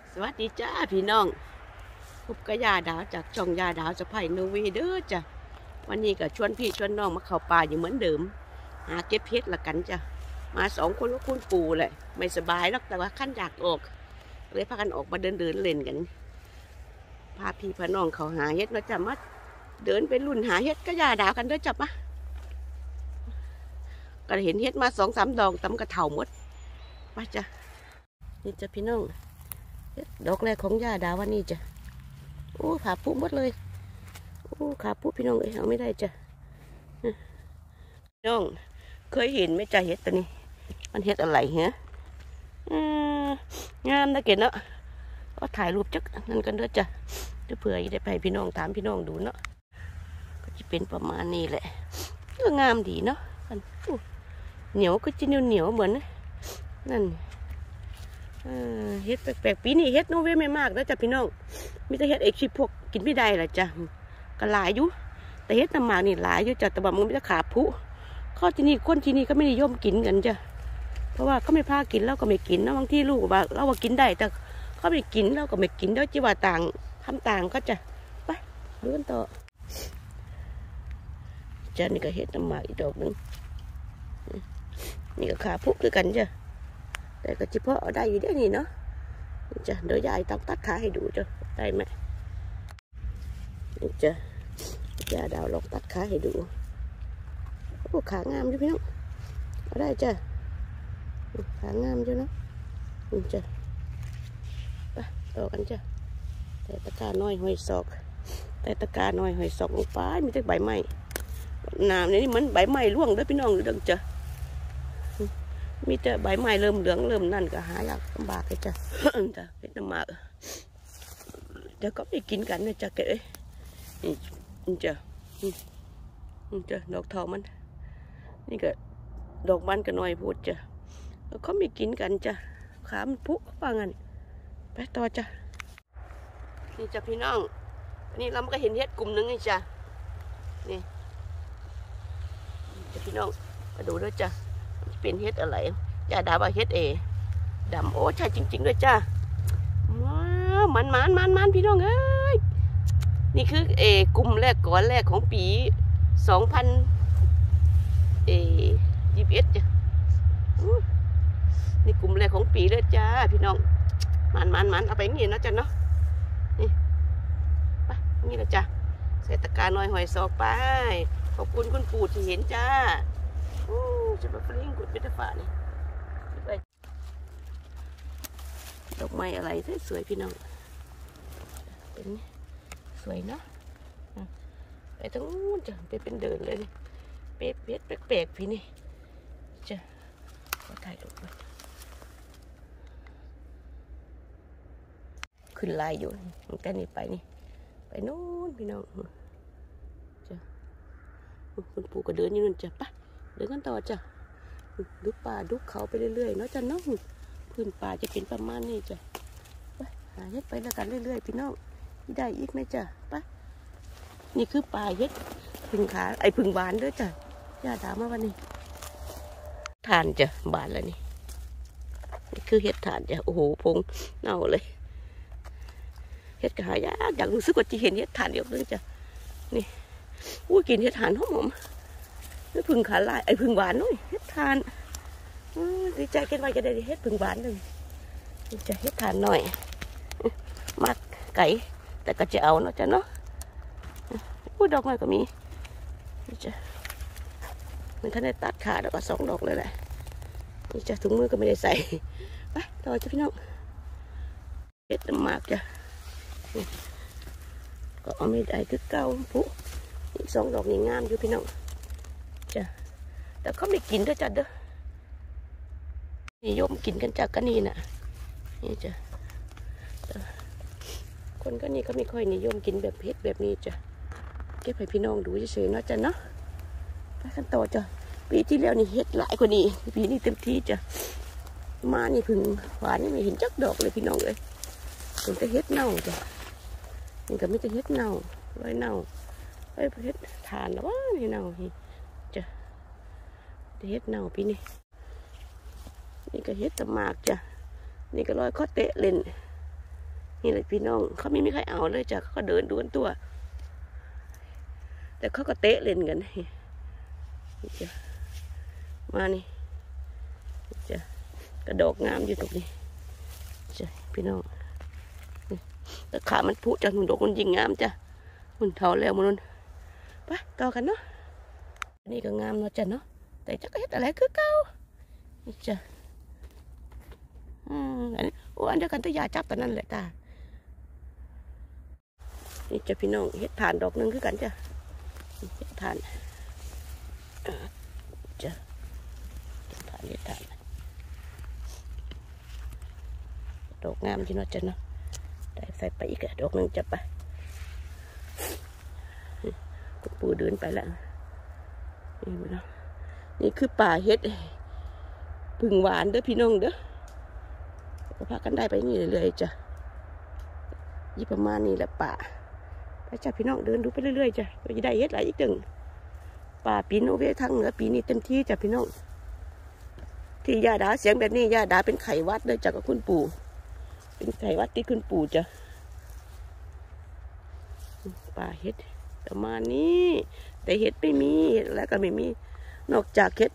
สวัสดีจ้าพี่น้องพบกับยาดาวจากช่องยาดาวสะไพโนวีเด้อจ้ะวันนี้ก็ชวนพี่ชวนน้องมาเข้าป่าอยู่เหมือนเดิมหาเก็บเพชรละกันจ้ะมา2 คนกับคุณปู่เลยไม่สบายหรอกแต่ว่าขั้นอยากออกเลยพากันออกมาเดินเล่นกันพาพี่พาน้องเขาหาเฮ็ดมาจ้ะมาเดินไปรุ่นหาเฮ็ดก็ยาดาวกันเด้อจ้ะมาก็เห็นเฮ็ดมา2-3 ดอกตำกระเถ่าหมดมาจ้ะนี่จ้ะพี่น้องดอกแรกของยาดาววันนี้จ้ะโอ้ขาปุ๊บหมดเลยโอ้ขาปุ๊บพี่น้องเอ้ยเอาไม่ได้จ้ะพี่น้องเคยเห็นไหมจ้ะเห็ดตัวนี้มันเห็ดอะไรเหรองามนะเกศเนาะก็ถ่ายรูปจักนั่นกันด้วยจ้ะเผื่อได้ไปพี่น้องถามพี่น้องดูเนาะก็จะเป็นประมาณนี้แหละก็งามดีเนาะเหนียวก็จะเหนียวเหมือนนั่นเฮ็ดแปลกๆปีนี้เฮ็ดโนเวไม่มากแล้วจ้ะพี่น้องมีแต่เฮ็ดเอกชิพวกกินไม่ได้ละจ้ะก็หลายอยู่แต่เฮ็ดน้ำหมากนี่หลายอยู่จ้ะแต่ว่ามันไม่ได้ขาผู้ข้อที่นี่คนที่นี่ก็ไม่นิยมกินกันจ้ะเพราะว่าเขาไม่พากินเราก็ไม่กินนะบางที่ลูกว่าเราว่ากินได้แต่เขาไม่กินเราก็ไม่กินแล้วจีว่าต่างทำต่างก็จะไปดูกันต่อจ้ะนี่ก็เฮ็ดน้ำหมากอีกดอกหนึ่งนี่ก็ขาผู้คือกันจ้ะแต่ก็เฉพาะเอาได้อยู่ได้นี่เนาะจ้ะเดี๋ยวยายต้องตัดขาให้ดูจ้ะได้ไหมนี่จ้ะยาดาวลองตัดขาให้ดูโอ้ขางามจ้ะพี่น้องเอาได้จ้ะขางามจ้ะเนาะนี่จ้ะไปต่อกันจ้ะแต่ตะกร้าน้อยหอยศอกแต่ตะกร้าน้อยหอยศอกลงไปมีแต่ใบไม้น้ำนี่มันใบไม้ร่วงด้วยพี่น้องหรือดังจ้ะมีแต่ใบไม้เริ่มเหลืองเริ่มนั่นก็หายากลำบากเลยจ้ะ จ้ะเป็นน้ำหมากเดี๋ยวก็ไปกินกันนะจ้ะเก๋นี่จ้ะนี่จ้ะดอกทองมันนี่ก็ดอกมันก็น้อยพูดจ้ะเขาไม่กินกันจ้ะขามันพุว่างั้นไปต่อจ้ะนี่จ้ะพี่น้องนี่เราก็เห็นเห็ดกลุ่มหนึ่งนี่จ้ะนี่จ้ะพี่น้องมาดูด้วยจ้ะเป็นเฮ็ดอะไรยาดาว่าเฮ็ดดำโอ้ใช่จริงๆด้วยจ้ามันพี่น้องเอ้ยนี่คือกลุ่มแรกก่อนแรกของปี2021จ้ะนี่กลุ่มแรกของปีเลยจ้าพี่น้องมันเอาไปงี้นะจ้ะเนาะนี่ไปนี่แหละจ้ะใส่ตะกร้าน้อยหอยซอกไปขอบคุณคุณปู่ที่เห็นจ้าจะมาฟลิงกุดเบตฟ้านี่ดอกไม้อะไรสวยพี่น้องเป็นสวยเนาะไปทั้งนู้นจ้ะเป็นเดินเลยแปลกพี่นี่จ้ะขอถ่ายรูปขึ้นลายอยู่แต่นี่ไปนู้นพี่น้องจ้ะคุณปู่ก็เดินอยู่นู่นจ้ะปะเดินกันต่อจ้ะดูป่าดูเขาไปเรื่อยๆเนาะจ้ะน้องพื้นป่าจะเป็นประมาณนี้จ้ะไปหาเฮ็ดไปแล้วกันเรื่อยๆพี่น้องได้อีกไหมจ้ะไปนี่คือป่าเฮ็ดพึ่งขาพึ่งบานด้วยจ้ะย่าถามมาวันนี้ทานจ้ะบานแล้วนี่คือเฮ็ดทานจ้ะโอ้โหพงเน่าเลยเฮ็ดกระหายากอยากรู้สึกว่าจะเห็นเฮ็ดทานเดียวเลยจ้ะนี่กินเฮ็ดทานหอมนี่พึ่งขาลายพึ่งหวานด้วยเฮ็ดทานดีใจกันไว้จะได้เฮ็ดพึ่งหวานหนึ่งจะเฮ็ดทานหน่อยมักไก่แต่ก็จะเอาเนาะจ้ะเนาะดอกไม้ก็มีนี่จ้ะมันท่านได้ตัดขาดอกก็2 ดอกเลยแหละนี่จ้ะถุงมือก็ไม่ได้ใส่ไปต่อจ้ะพี่น้องเฮ็ดน้ำหมากจ้ะก็เอาไม่ได้คือเก่าผู้อีก2 ดอกนี่งามอยู่พี่น้องจ้ะแต่เขาไม่กินด้วยจ้ะเด้อนิยมกินกันจากกันนี่น่ะนี่จ้ะคนก็นี่ก็ไม่ค่อยนิยมกินแบบเผ็ดแบบนี้จ้ะเก็บให้พี่น้องดูเฉยๆเนาะจ้ะเนาะไปกันต่อจ้ะปีที่แล้วนี่เห็ดหลายกว่านี้ปีนี้เต็มที่จ้ะมานี่พึ่งหวานนี่ไม่เห็นจักดอกเลยพี่น้องเลยเป็นแต่เห็ดเน่าจ้ะนี่ก็ไม่แต่เห็ดเน่าไว้เน่าไว้เห็ดทานแล้วว่านี่เน่าจ้ะเห็ดเน่าปีนี้นี่ก็เห็ดตะหมากจ้ะนี่ก็ลอยข้อเตะเล่นนี่แหละพี่น้องเขาไม่มีใครเอาเลยจ้ะเขาก็เดินดูกันตัวแต่เขาก็เตะเล่นกันนี่จ้ะมานี่จ้ะกระดอกงามอยู่ตรงนี้จ้ะพี่น้องแต่ขามันพุจ้ะหนุ่นดอกมันยิงงามจ้ะมันเท่าแล้วมันไปต่อกันเนาะนี่ก็งามเนาะจ้ะเนาะแต่จักเฮ็ดอะไรคือเก่าจ้ะอันนี้อันเดียวกันตัวยาจับตอนนั้นแหละตานี่จ้ะพี่น้องเฮ็ดถ่านดอกนึงคือกันจ้ะเฮ็ดถ่านจ้ะถ่านเฮ็ดถ่านดอกงามจีเนาะจ้ะเนาะได้ใส่ไปอีกดอกนึงจะไปปูเดินไปแล้วนี่มันเนาะนี่คือป่าเฮ็ดผึ่งหวานเด้อพี่น้องเด้อพากันได้ไปนี่เรื่อยๆจ้ะยี่ประมาณนี้แหละป่าไปจ้ะพี่น้องเดินดูไปเรื่อยๆจ้ะก็จะได้เฮ็ดหลายอีกหนึ่งป่าปีนโอเวทางเหนือปีนี้เต็มที่จ้ะพี่น้องที่ยาดาเสียงแบบนี้ยาดาเป็นไขวัดเลยจ้ะกับคุณปู่เป็นไขวัดที่คุณปู่จ้ะป่าเฮ็ดประมาณนี้แต่เห็ดไม่มีแล้วก็ไม่มีนอกจากเห็ด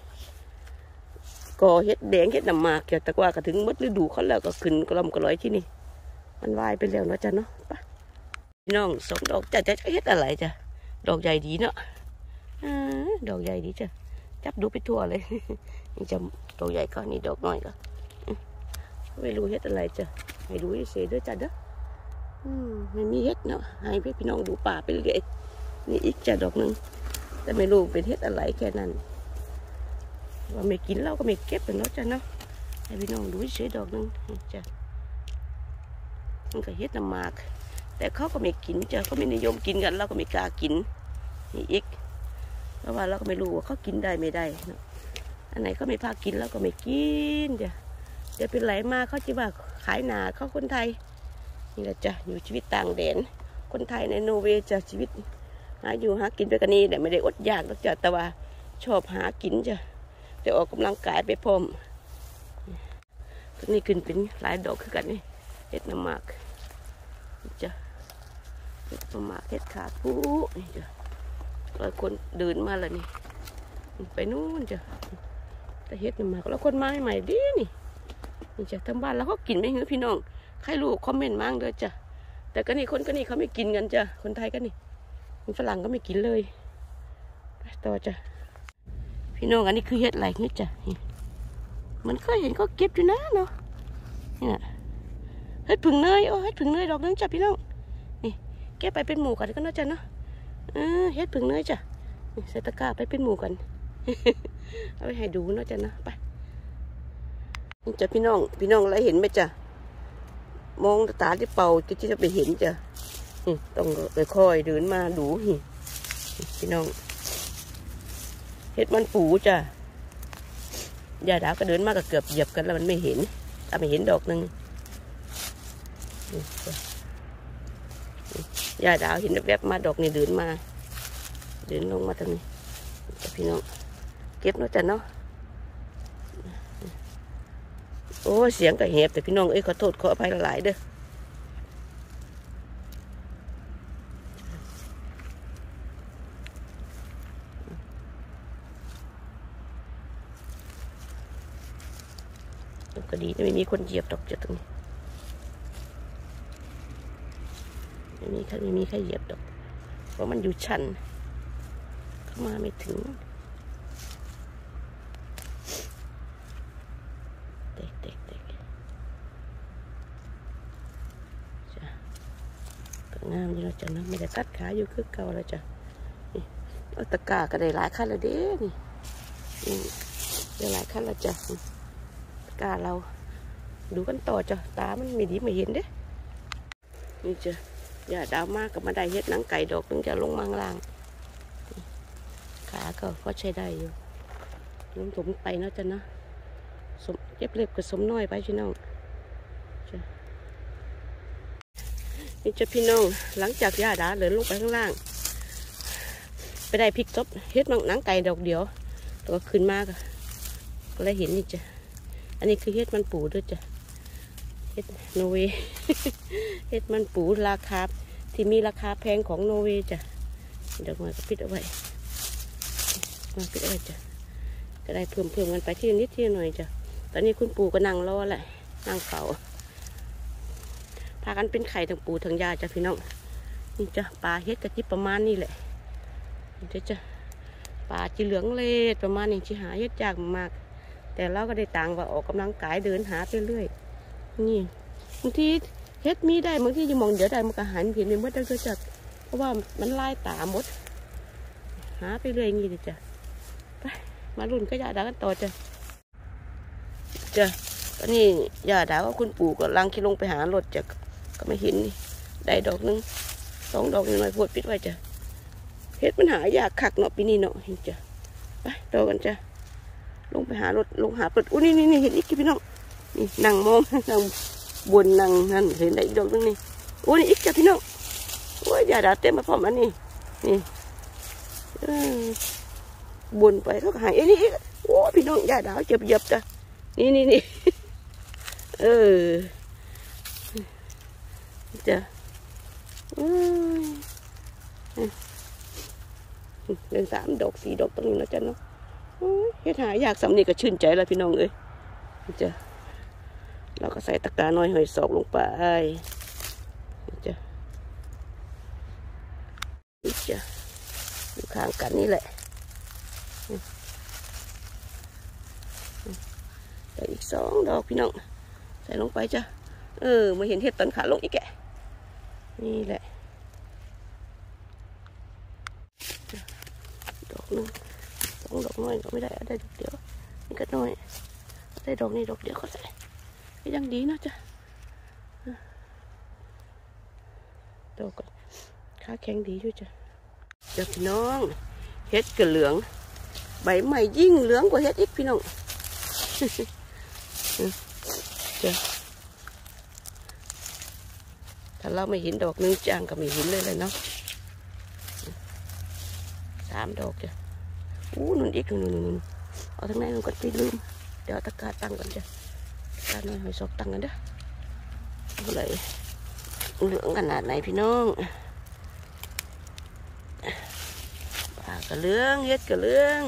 ก่อเห็ดแดงเห็ดน้ำหมากแต่ว่าก็ถึงมดฤดูเขาแล้วก็ขึ้นกระลำกระลอยที่นี่มันวายไปแล้วเนาะจ้ะเนาะปะพี่น้องสองดอกจะเห็ดอะไรจ้ะดอกใหญ่ดีเนาะดอกใหญ่ดีจ้ะจับดูไปทั่วเลยนี่จะดอกใหญ่ก็นี่ดอกน้อยก็ไม่รู้เห็ดอะไรจ้ะไม่รู้เสียด้วยจ้ะเด้อไม่มีเห็ดเนาะให้พี่น้องดูป่าไปเรื่อยนี่อีกจะดอกหนึ่งแต่ไม่รู้เป็นเห็ดอะไรแค่นั้นว่าไม่กินเราก็ไม่เก็บเป็นเนาะจ้ะเนาะให้พี่น้องดูเฉยดอกหนึ่งจ้ะมันก็เห็ดน้ำหมากแต่เขาก็ไม่กินจ้ะเขาไม่นิยมกินกันเราก็ไม่กล้ากินนี่อีกเพราะว่าเราก็ไม่รู้ว่าเขากินได้ไม่ได้เนาะอันไหนเขาไม่พากินเราก็ไม่กินจ้ะจะเป็นไหลมาเขาจะว่าขายหนาเขาคนไทยนี่แหละจ้ะอยู่ชีวิตต่างแดนคนไทยในนอร์เวย์จะชีวิตหาอยู่หากินไปกันนี่แต่ไม่ได้อดอยากหรอกจ้ะแต่ว่าชอบหากินจ้ะแต่ออกกำลังกายไปพร้อมต้นนี้ขึ้นเป็นหลายดอกคือกันนี่เห็ดน้ำหมากจ้ะเห็ดน้ำหมากเห็ดขาปูนี่จ้ะหลายคนเดินมาแล้วนี่ไปนู่นจ้ะแต่เห็ดน้ำหมากแล้วคนมาใหม่ดีนี่จ้ะทั้งบ้านแล้วเขากินไหมหือพี่น้องใครรู้คอมเมนต์มั่งด้วยจ้ะแต่ก็นี่คนก็นี่เขาไม่กินกันจ้ะคนไทยก็นี่ฝรั่งก็ไม่กินเลยต่อจ้ะพี่น้องอันนี้คือเห็ดอะไรนี่จ้ะมันเคยเห็นเขาเก็บอยู่นะเนาะนี่นะเห็ดผึ่งเนยเห็ดผึ่งเนยดอกนึงจ้ะพี่น้องนี่เก็บไปเป็นหมู่กันก็น่าจะเนาะเห็ดผึ่งเนยจ้ะใส่ตะกร้าไปเป็นหมู่กันเอาไปให้ดูเนาะจ้ะนะไปนี่จ้ะพี่น้องอะไรเห็นไหมจ้ะมองตาที่เป่าก็จะไปเห็นจ้ะต้องค่อยๆเดินมาดูพี่น้องเห็ดมันปูจ้ะยาดาก็เดินมาก็เกือบเหยียบกันแล้วมันไม่เห็นถ้าไม่เห็นดอกหนึ่งยาดาเห็นแวบมาดอกนี่เดินลงมาทางนี้พี่น้องเก็บเนาะจ้ะเนาะโอ้เสียงก็แหบแต่พี่น้องขอโทษขออภัยหลายเด้อก็ดีไม่มีคนเหยียบดอกจะตรงนี้ไม่มีใครเหยียบดอกเพราะมันอยู่ชันเข้ามาไม่ถึงเด็กจ้ะก็งามอยู่แล้วจ้ะนะไม่ได้ตัดขาอยู่คือเก่าแล้วจ้ะนี่เอาตะกร้าก็ได้หลายขั้นแล้วเด้นี่ได้หลายขั้นแล้วจ้ะกาเราดูกันต่อจ้ะตามันไม่ดีไม่เห็นเด้นี่จ้ะอย่าดาวมากกับมาได้เฮ็ดหนังไก่ดอกนึงจะลงมังล่างขาก็พอใช้ได้อยู่ลงสมไปเนาะจ้ะนะสมเย็บเล็บกับสมน้อยไปพี่น้องจ้ะนี่จ้ะพี่น้องหลังจากย่าดาเลยลงไปข้างล่างไปได้พริกซบเฮ็ดหนังไก่ดอกเดียวแล้วก็ขึ้นมากก็เลยเห็นนี่จ้ะอันนี้คือเห็ดมันปูด้วยจ้ะห็ดโนเวย์ เห็ดมันปูราคาที่มีราคาแพงของโนเวย์จ้ะเดี๋ยวมาก็ปิดเอาไว้มาปิดเอาไว้จ้ะก็ได้เพิ่มกันไปที่นิดที่หน่อยจ้ะตอนนี้คุณปู่ก็นั่งรอแหละนั่งเฝ้าพากันเป็นไข่ทั้งปู่ทั้งยาจ้ะพี่น้องนี่จ้ะปลาเห็ดกระจิบประมาณนี้แหละเดี๋ยวจ้ะปลาจีเหลืองเล็ดประมาณนี้ที่หาเห็ดยากมากแต่เราก็ได้ต่างว่าออกกำลังกายเดินหาไปเรื่อยนี่บางทีเฮ็ดมีได้บางทีจะมองเดี๋ยวได้มันก็หันเห็นในมดได้ก็จับเพราะว่ามันลายตามดหาไปเรื่อยงี้ดิจ้ะไปมาลุ่นก็ยาดากันต่อจ้ะตอนนี้ยาดาว่าคุณปู่ก็ลังขี่ลงไปหารถจ้ะก็ไม่เห็นนี่ได้ดอกนึง2 ดอกหน่อยพวดปิดไว้จ้ะเฮ็ดมันหายากคักเนาะปีนี้เนาะเห็นจ้ะไปต่อกันจ้ะลงไปหารถลงหาเปิดอู้นี่เห็นอีกพี่น้องนี่นั่งมองนั่งบนนั่งนั่นเห็นได้อีกดอกนึงนี่โอ้นี่อีกจ้ะพี่น้องโอ้ยยาดาเต็มมาพร้อมอันนี้นี่บนไปเขาก็หายนี่โอ้พี่น้องยาดาเจ็บจ้ะนี่จ้ะเดิน3 ดอก 4 ดอกตรงนี้นะจ๊ะเนาะเฮ็ดหายากสำนีก็ชื่นใจแล้วพี่น้องเอ้ยจ้ะเราก็ใส่ตะกร้าน้อยหอยศอกลงไปจ้ะนี่จ้ะอยู่ข้างกันนี่แหละแต่อีก2 ดอกพี่น้องใส่ลงไปจ้ะมาเห็นเห็ดตอนขาลงอีกแกนี่แหละดอกนึง2 ดอกน้อยก็ไม่ได้ได้ดอกเดียวนี่ก็น้อยได้ดอกนี้ดอกเดียวก็ได้ยังดีนะจ๊ะดอกขาแข็งดีด้วยจ้ะพี่น้องเห็ดกระเหลืองใบใหม่ยิ่งเหลืองกว่าเห็ดอีกพี่น้องจ้ะถ้าเราไม่เห็นดอกนึงจางก็ไม่เห็นเลยเนาะ3 ดอกจ้ะนุ่นอีกนุ่นเอาทั้งนั้นมันก็ไม่ลืมเดี๋ยวตะกร้าตั้งกันจ้ะการน้อยหอยศอกตั้งกันเด้ออะไรเหลืองขนาดไหนพี่น้องปลากระเหลืองเฮ็ดกระเหลือง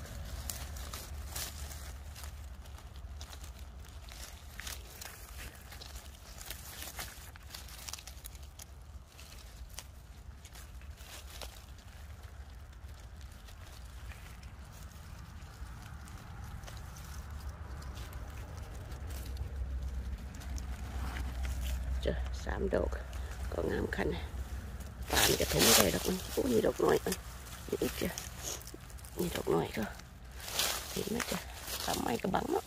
จ้ะ3 ดอกก็งามคันป่านจะถมไม่ได้ดอกมันโอ้นี่ดอกน้อยมันนี่อีกจ้ะนี่ดอกน้อยก็เห็นไหมจ้ะทำไมกระบังเนาะ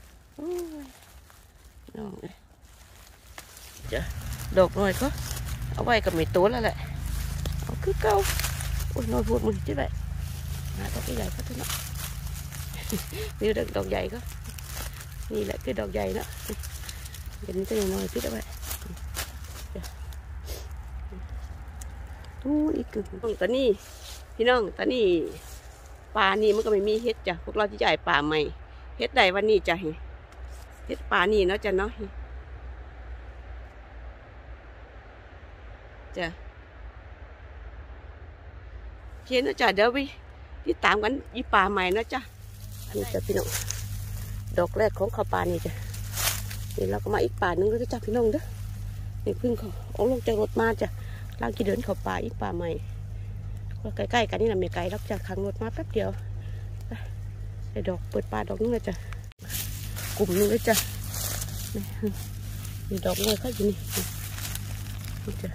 น้องเลยจ้ะดอกน้อยก็เอาไว้กับไม่ตัวแล้วแหละเอาคือเก่าโอ้ยน้อยพูดมึงที่ไหนหาดอกใหญ่ก็เท่านั้นนี่ดอกใหญ่ก็นี่แหละคือดอกใหญ่เนาะเห็นตัวน้อยพิษเอาไว้อีกกึ่งตอนนี้พี่น้องตอนนี้ปลานี่มันก็ไม่มีเฮ็ดจ้ะพวกเราที่จ่ายปลาใหม่เฮ็ดได้วันนี้จ้ะเฮ็ดปลานี่เนาะจ้ะเนาะจ้ะเขียนนะจ้ะเดี๋ยวไปที่ตามกันอีปลาใหม่นะจ้ะนี่จ้ะพี่น้องดอกแรกของข้าวปลานี่จ้ะนี่เราก็มาอีกปลาหนึ่งแล้วจ้ะพี่น้องเด้อนี่พึ่งเขาเอาลงจากรถมาจ้ะล่างกี่เดินเข้าป่าอีกป่าใหม่ใกล้ๆกันนี่นะไม่ไกลรับจากขังรถมาแป๊บเดียวไอ้ดอกเปิดป่าดอกนึงเลยจ้ะกลุ่มนึงเลยจ้ะนี่ดอกน้อยก็อยู่นี่จ้ะ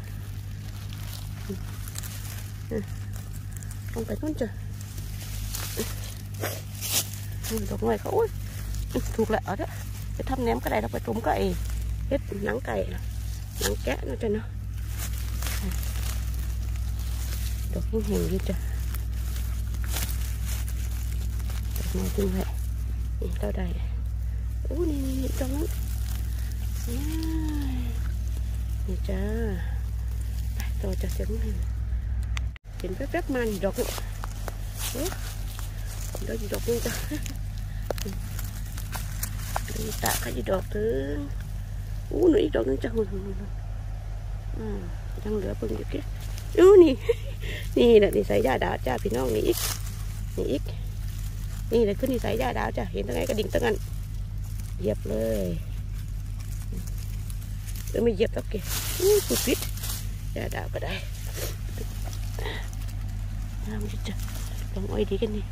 ลงไปนู่นจ้ะดอกน้อยเขาโอ้ยถูกแล้วเอาเถอะไปทำแหนมก็ได้เราไปต้มก็ไอ้เฮ็ดหนังไก่หนังแกะนะจ้ะเนาะดอกแห้งๆอยู่จ้ะดอกน้อยจริงเลยนี่เราได้โอ้นี่ดอกนั้นนี่จ้าไปต่อจากเสียงเห็นแป๊บๆมานี่ดอกนี้ดอกดอกนี้จ้ะดูตาเขาจะดอกถึงหนูอีกดอกนึงจ้ะยังเหลือเพิ่งอยู่แค่นี่นี่แหละนิสัยยาดาวจ้าพี่น้องนี่อีกนี่แหละคือนิสัยยาดาวจ้ะเห็นตั้งไงกระดิ่งตั้งนั้นเหยียบเลยไม่เหยียบตะเกียบสุดพิษยาดาวก็ได้น้ำจ้ะลองอ้อยดีกันนี่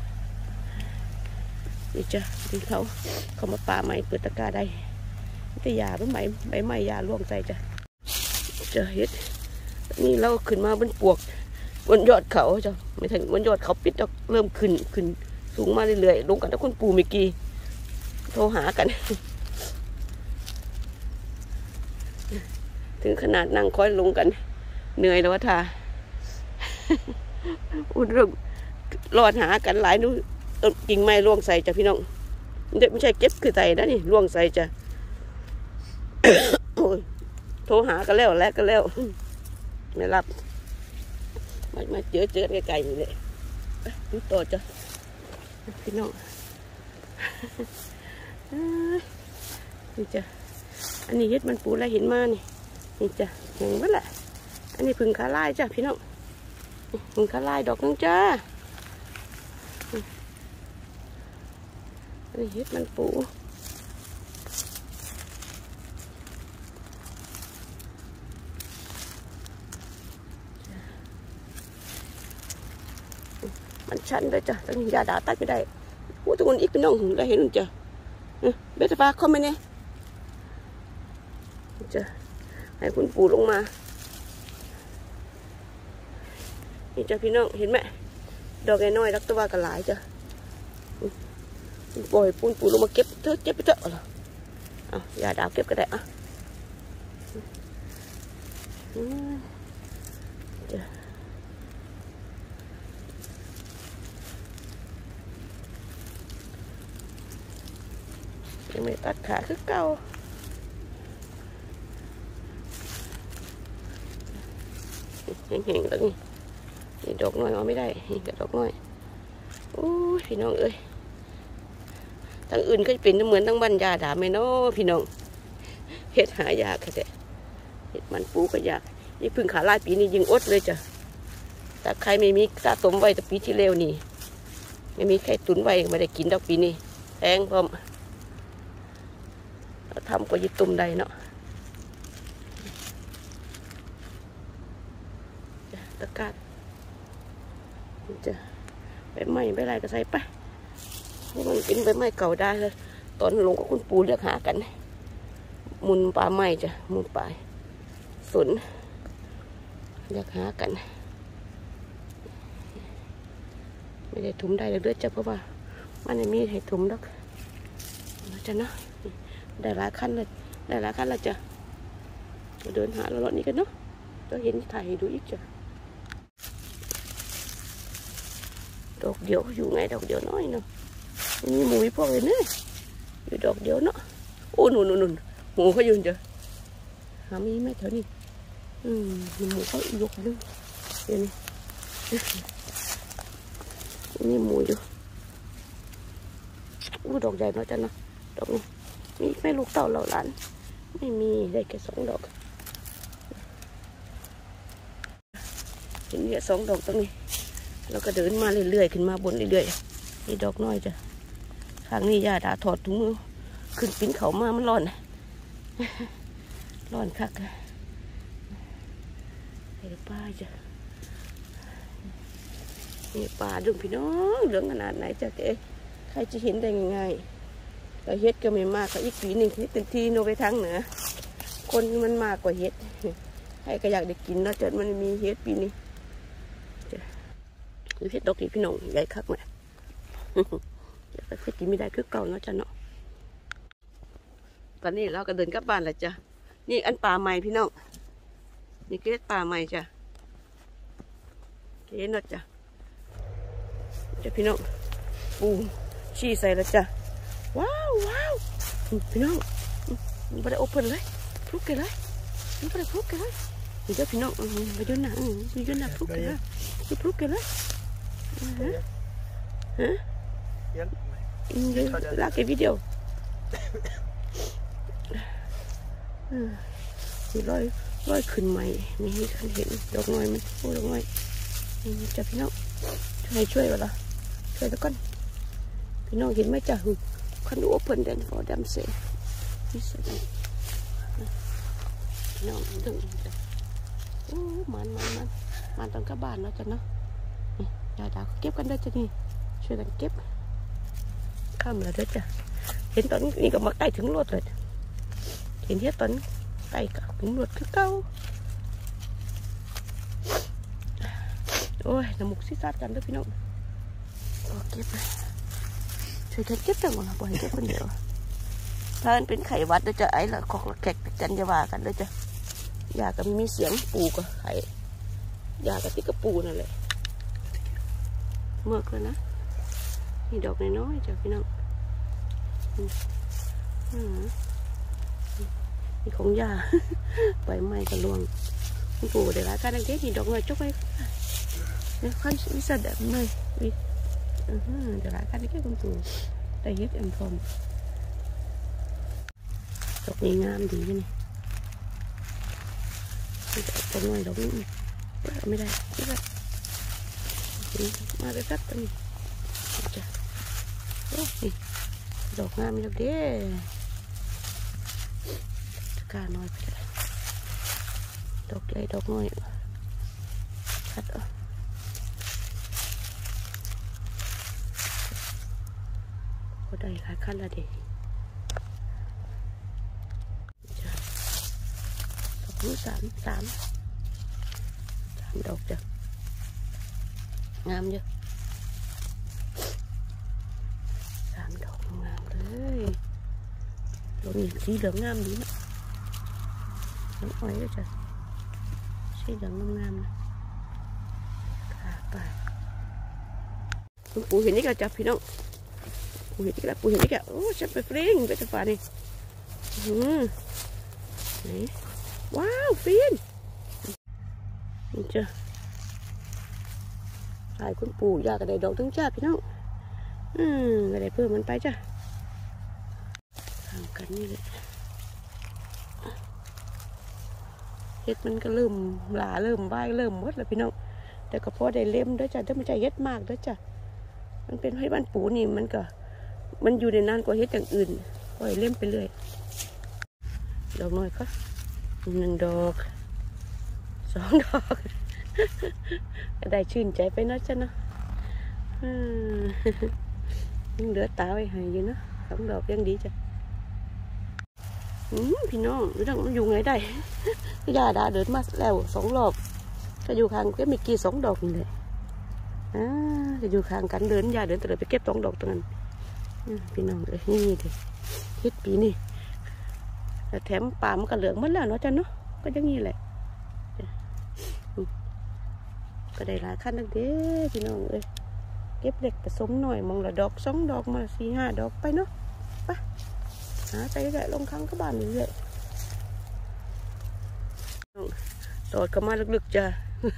จ้ะดินเขามาป่าใหม่เปิดตะกร้าได้แต่ยาใบไม้ยาล่วงใจจ้ะจะเฮ็ดนี่เราขึ้นมาบนปวกบนยอดเขาจ้ะไม่ถึงบนยอดเขาปิดเริ่มขึ้นสูงมาเรื่อยๆลงกันถ้าคุณปู่เมื่อกี้โทรหากันถึงขนาดนั่งคอยลงกันเหนื่อยแล้ววะท่าเรื่องรอดหากันหลายนู้กิ่งไม้ล่วงใส่จ้ะพี่น้องไม่ใช่เก็บคือใส่นะนี่ล่วงใส่จ้ะ โทรหากันแล้วไม่รับมาเจอไกลๆนี่เลยดูต่อจ้ะพี่น้องนี่จ้ะอันนี้เฮ็ดมันปูอะไรเห็นมานี่จ้ะเห็นมั้ยล่ะอันนี้พึ่งขาลายจ้ะพี่น้องพึ่งขาลายดอกนึงจ้าอันนี้เฮ็ดมันปูมันชันเลยจ้ะตั้งยาดาตัดไม่ได้ทุกคนอีกพี่น้องได้เห็นจ้ะเบสฟ้าเข้ามาเนี่ยจะให้คุณปู่ลงมานี่จ้ะพี่น้องเห็นไหมดอกน้อยรักตัวกระหลายจ้ะปล่อยปู่ลงมาเก็บเถอะไปเถอะอย่าดาวเก็บก็ได้จ้ะยังไม่ตัดขาคือเก่าแห้งๆแล้วนี่ดอกน้อยเอาไม่ได้กับดอกน้อยโอ้ยพี่น้องเอ้ยทางอื่นก็เป็นเหมือนทั้งบ้านยาดาไม่น้อพี่น้องเห็ดหายากค่ะแต่เห็ดมันปูก็ยากนี่พึ่งขาลายปีนี้ยิงอดเลยจ้ะแต่ใครไม่มีสะสมไว้แต่ปีที่แล้วนี่ไม่มีใครตุนไว้ไม่ได้กินดอกปีนี้แพงพร้อมทำกว่ายิตุ่มใดเนาะตะกร้าจะใบไม้ใบไรก็ใส่ไปมันกินใบไม้เก่าได้เลยตอนลงกับคุณปู่เรียกหากันมุนป่าไม้จ้ะมุนป่าสนเรียกหากันไม่ได้ถุมได้เลยจ้ะเพราะว่ามันไม่มีให้ถุมดอกจ้ะเนาะได้หลายขั้นเลยจ้ะเดินหาแล้วนี่กันเนาะก็เห็นถ่ายให้ดูอีกจ้ะดอกเดียวอยู่ไงดอกเดียวน้อยเนาะมีหมูพวกเลยเนี่ยอยู่ดอกเดียวเนาะโอ้หนุนหมูเขาอยู่จ้ะหามีไหมแถวนี้หมูเขายกด้วยเดี๋ยวนี้นี่หมูอยู่ดอกใหญ่เนาะจ้ะเนาะดอกนี้มีไม่ลูกเต่าเหล่าหลานไม่มีได้แค่2 ดอกเห็นเนี่ย2 ดอกตรงนี้เราก็เดินมาเรื่อยๆขึ้นมาบนเรื่อยๆนี่ดอกน้อยจ้ะทางนี้ยาดาถอดถุงมือขึ้นปิ้นเขามามันร้อนคักไปป้าจ้ะนี่ป่าดึงพี่น้องเหลืองขนาดไหนจ้ะใครจะเห็นได้ง่ายๆแต่เฮ็ดก็ไม่มากก็อีกปีหนึ่งที่เต็มที่โนไปทั้งเหนือคนมันมากกว่าเฮ็ดใครก็อยากได้กินแล้วจนมันมีเฮ็ดปีนี้หรือเฮ็ดดอกนี้พี่น้องใหญ่คักไหมแต่ก็กินไม่ได้คือเก่าเนาะจ้ะเนาะตอนนี้เราก็เดินกลับบ้านแล้วจ้ะนี่อันป่าใหม่พี่น้องนี่เกล็ดป่าใหม่จ้ะเกล็ดเนาะจ้ะพี่น้องปูชี้ใส่แล้วจ้ะว้าวพี่น้องไม่ได้โอเปิลเลยพลุกกันเลยไม่ได้พลุกกันเลยนี่จ้ะพี่น้องไปยืนหน้าพลุกกันเลยพลุกกันเลยลากไอ้วิดีโอมีร้อยขึ้นใหม่นี่ให้ท่านเห็นดอกน้อยมันดอกน้อยนี่จ้ะพี่น้องช่วยกันละช่วยตะก้อนพี่น้องเห็นไหมจ้ะคันดูopen then for them say นี่สิพี่น้องดึงจ้ะโอ้มันตอนกลับบ้านแล้วจ้ะเนาะนี่ดาเก็บกันได้จ้ะนี่ช่วยกันเก็บข้ามแล้วด้วยจ้ะเห็นตอนนี้ก็มาใกล้ถึงรถเลยเห็นที่ตอนใกล้กับถึงรถคือเก่าโอ้ยน้ำมุกซิซาดกันด้วยพี่น้องเก็บช่วยกันเก็บจังหวะบ่อยเก็บคนเดียวถ้ามันเป็นไข่วัดด้วยจ้ะไอ้ละขอกละแขกกันจะว่ากันด้วยจ้ะยาก็มีเสียงปูกับไข่ยากับติ๊กกับปูนั่นแหละเมื่อคืนนะนี่ดอกน้อยๆจ้ะพี่น้องนี่ของยาใบไม้กระลวงคุณปู่เดี๋ยวร้านการนักเก็ตนี่ดอกน้อยจุกไปเนี่ยขั้นวิสัยแบบนี้เดี๋ยวร้านการนักเก็ตคุณปู่ได้เฮ็ดแอมพรมดอกนี้งามดีนี่ดอกน้อยดอกนี้ไม่ได้มาได้สักตัวนี้จ้ะโอ้ยดอกงามมีดอกเด้กาน้อยไปเลยดอกใหญ่ดอกน้อยชัดก็ได้หลายขั้นละเด็กดอกนี้สามดอกจ้ะงามเยอะ3 ดอกงามเลยดอกนี้สีเหลืองงามดีนะน้องอ้อยด้วยจ้ะสีเหลืองงามๆนะขาไปคุณปู่เห็นนี่ก็จับพี่น้องปู่เห็นนี่ก็โอ้ฉันไปฟริ้งไปตะฟ้านี่ไหนว้าวฟินนี่จ้ะใส่คุณปู่อยากกระไดดอกทั้งจ้าพี่น้องกระไดเพิ่มมันไปจ้ะทำกันนี่เลยเฮ็ดมันก็เริ่มหลาเริ่มใบเริ่มมดแล้วพี่น้องแต่ก็พอได้เล่มด้วยจ้ะถ้าไม่ใช่เฮ็ดมากด้วยจ้ะมันเป็นให้บ้านปู่นี่มันอยู่ในนานกว่าเฮ็ดอย่างอื่นปล่อยเล่มไปเรื่อยดอกน้อยก็1 ดอก2 ดอกก็ได้ชื่นใจไปเนาะจ้ะเนาะยังเหลือตาไว้ให้อยู่เนาะ2 ดอกยังดีจ้ะพี่น้องเรื่องมันอยู่ไงได้ยาดาเดินมาแล้ว2 รอบก็อยู่ข้างก็มีกี่2 ดอกนี่แหละจะอยู่ข้างกันเดินยาเดินแต่เดินไปเก็บ2 ดอกตรงนั้นพี่น้องเลยนี่ดิเฮ็ดปีนี่แต่แถมป่ามันก็เหลืองหมดแล้วเนาะจ้ะเนาะก็อย่างนี้แหละก็ได้หลายขั้นตั้งเด้พี่น้องเอ้ยเก็บเล็กผสมหน่อยมองละดอก2 ดอกมา4 5 ดอกไปเนาะไปหาใจใหญ่ลงครั้งก็บ้านเรื่อยๆตอดก็มาลึกๆจ้ะ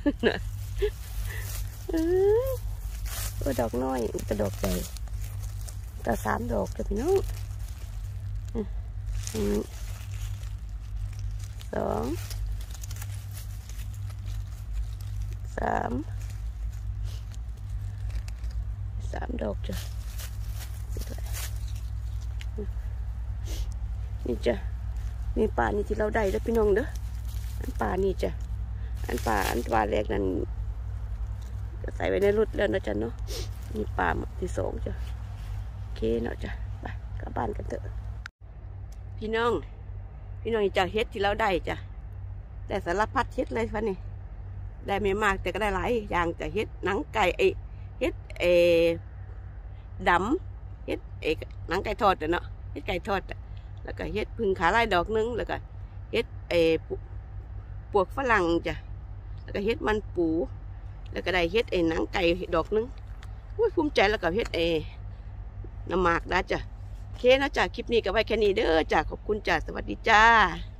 ดอกน้อยแต่ดอกใหญ่แต่3 ดอกจ้ะพี่น้อง2 3 ดอกจ้ะนี่จ้ะนี่ป่านี่ที่เราได้แล้วพี่น้องเด้ออันป่านี่จ้ะอันป่าแรกนั้นก็ใส่ไว้ในรถแล้วนะจ้ะเนาะนี่ป่าที่2จ้ะโอเคเนาะจ้ะไปกลับบ้านกันเถอะพี่น้องจากเฮ็ดที่เราได้จ้ะแต่สารพัดเฮ็ดเลยฟันนี่ได้ไม่มากแต่ก็ได้หลายอย่างจะเฮ็ดหนังไก่เฮ็ดดำเฮ็ดหนังไก่ทอดเนาะเฮ็ดไก่ทอดแล้วก็เฮ็ดพึ่งขาลายดอกนึงแล้วก็เฮ็ดปวกฝรั่งจ้ะแล้วก็เฮ็ดมันปูแล้วก็ได้เฮ็ดหนังไก่ดอกนึงภูมิใจแล้วก็เฮ็ดน้ำหมากได้จ้ะโอเคนะจ้ะคลิปนี้ก็ไว้แค่นี้เด้อจ้ะขอบคุณจ้ะสวัสดีจ้า